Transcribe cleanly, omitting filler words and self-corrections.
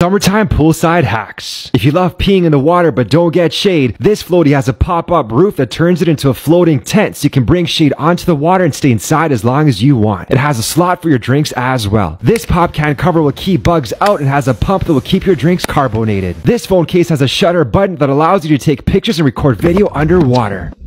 Summertime poolside hacks. If you love peeing in the water but don't get shade, this floaty has a pop-up roof that turns it into a floating tent so you can bring shade onto the water and stay inside as long as you want. It has a slot for your drinks as well. This pop can cover will keep bugs out and has a pump that will keep your drinks carbonated. This phone case has a shutter button that allows you to take pictures and record video underwater.